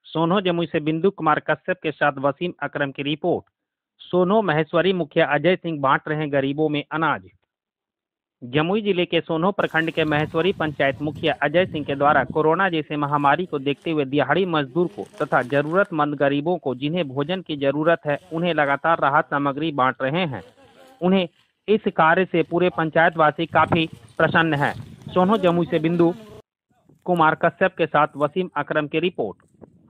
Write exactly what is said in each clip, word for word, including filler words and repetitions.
सोनो जमुई से बिंदु कुमार कश्यप के साथ वसीम अकरम की रिपोर्ट। सोनो महेश्वरी मुखिया अजय सिंह बांट रहे गरीबों में अनाज। जमुई जिले के सोनो प्रखंड के महेश्वरी पंचायत मुखिया अजय सिंह के द्वारा कोरोना जैसे महामारी को देखते हुए दिहाड़ी मजदूर को तथा जरूरतमंद गरीबों को जिन्हें भोजन की जरूरत है उन्हें लगातार राहत सामग्री बांट रहे हैं। उन्हें इस कार्य से पूरे पंचायतवासी काफी प्रसन्न है। सोनो जमुई से बिंदु कुमार कश्यप के साथ वसीम अकरम की रिपोर्ट।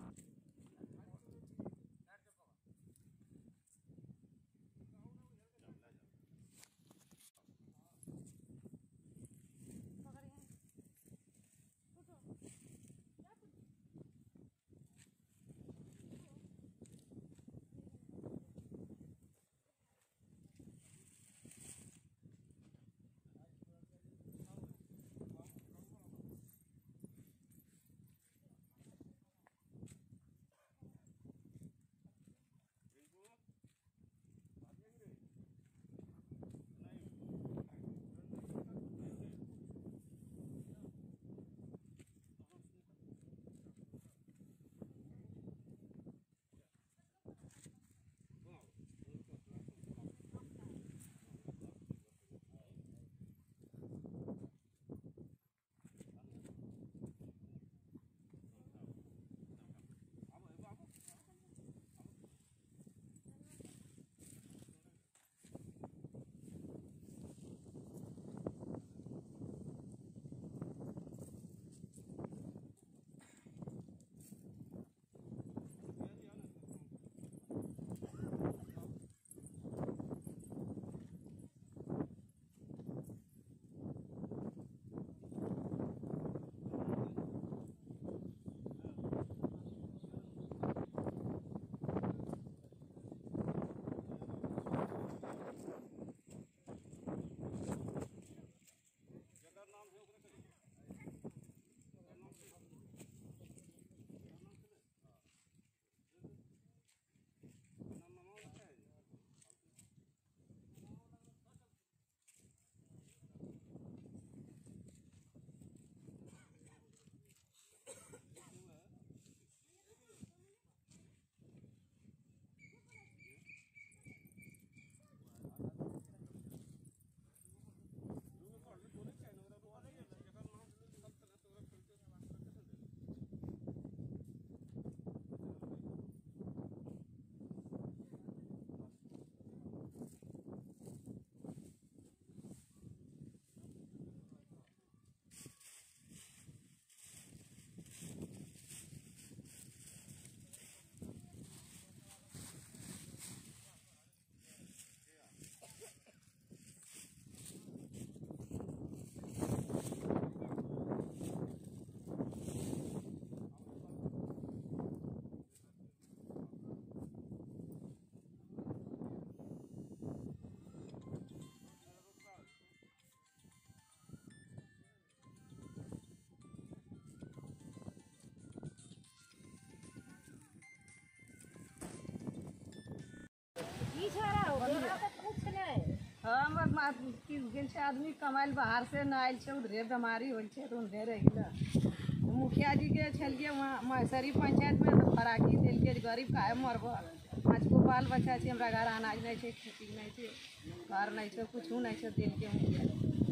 आदमी कमाइल बाहर से न आयल छे, उधरे बीमारी होल छे तो उधरे रहिला। मुखिया जी के छलिए वहाँ महेश्वरी पंचायत में तो फराकी दिल के गरीब काहे मरब। पाँच गो बाल बच्चा छे, हमरा घर अनाज नहीं छे, खेती नहीं छे, घर नहीं छे, कुछ नहीं छे दिल के मुखिया।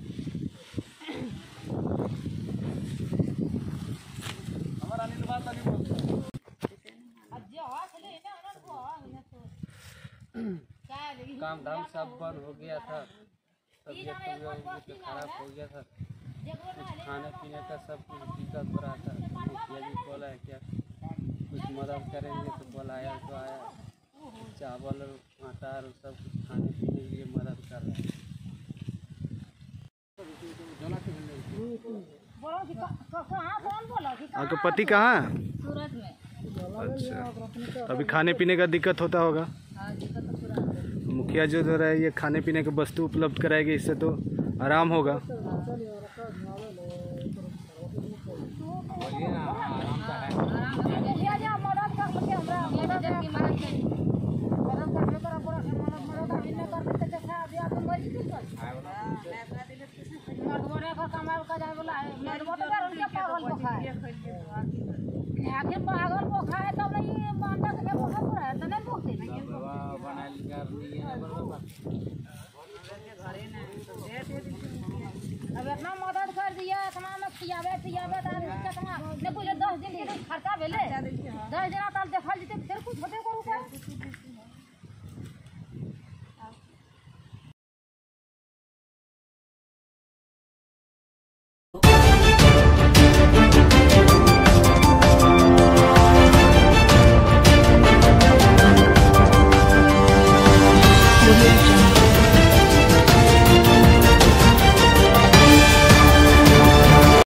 हमारा अनिल बात नहीं बोलते काम धाम सब बंद हो गया था, तबीयत खराब हो गया था, कुछ खाने पीने का सब कुछ दिक्कत हो रहा था। मुखिया जी बोला है क्या कुछ मदद करेंगे तो बुलाया तो आया, चावल और आटा और सब कुछ खाने पीने के लिए मदद कर रहे हैं। आपका पति कहाँ है? सूरत में। अच्छा, अभी खाने पीने का दिक्कत होता होगा। मुखिया जो दे रहा है ये खाने पीने की वस्तु उपलब्ध कराएगी, इससे तो आराम होगा। कमाए का जाए बोला है मेरे को तो कर उनके पागल को खाए आखिर पागल को खाए तो नहीं मानता के वो खबर है तो नहीं बोलते नहीं बना लिया अब इतना मदद कर दिया इतना में खियावे पियावे तो कितना ने कुछ दस दिन के खर्चा भेले दस दिन